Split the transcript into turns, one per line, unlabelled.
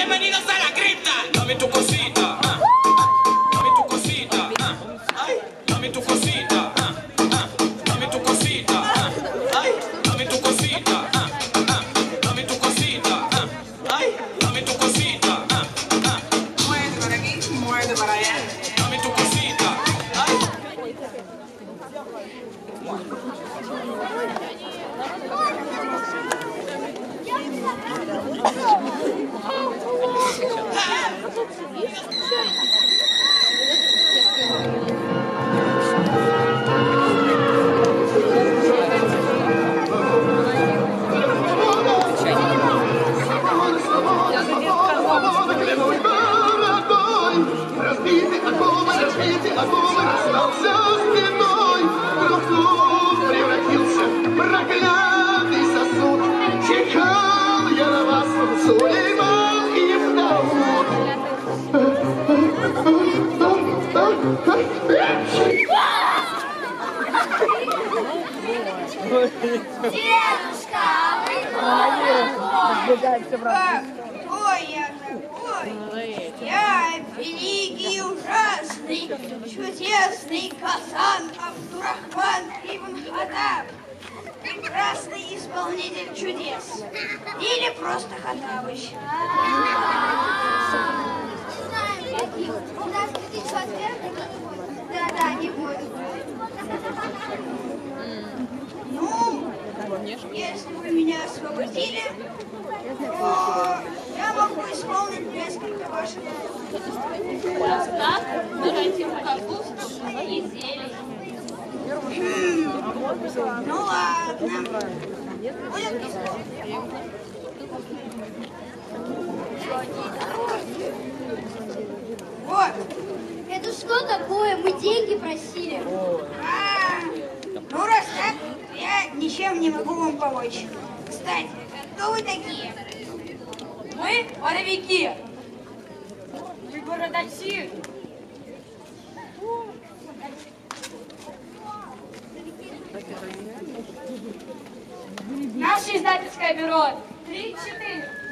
Bienvenidos a la cripta. Dame tu cosita. Dame tu cosita. Ay, dame tu cosita. Dame tu cosita. Ay, dame tu cosita. Dame tu cosita. Ay, dame tu cosita.
Muévete para aquí, muévete para allá.
Dame tu cosita. Ay.
Разбитый огонь остался спиной, вдруг превратился в проклятый сосуд. Чекал я на вас, Сулейман и Дауд.
Дедушка, ой, я такой, я великий, ужасный, чудесный Гасан Абдурахман ибн Хаттаб, прекрасный исполнитель чудес, или просто Хаттабыч. У нас 2021 да, не будет. Ну, если вы меня освободили, то я могу исполнить несколько ваших.
Так, давайте капусту и зелень.
Ну ладно. Будет исполнить. Вот.
Это что такое? Мы деньги просили.
Ну раз так, я ничем не могу вам помочь. Кстати, кто вы такие?
Мы воровики. Мы бородачи. Наше издательское бюро 3-4.